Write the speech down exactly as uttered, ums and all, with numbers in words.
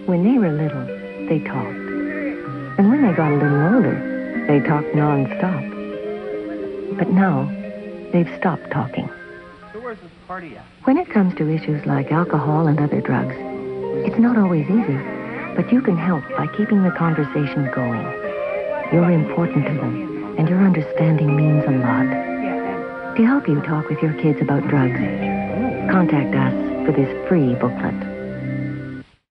When they were little, they talked. And when they got a little older, they talked non-stop. But now, they've stopped talking. So where's this party at? When it comes to issues like alcohol and other drugs, it's not always easy, but you can help by keeping the conversation going. You're important to them, and your understanding means a lot. To help you talk with your kids about drugs, contact us for this free booklet.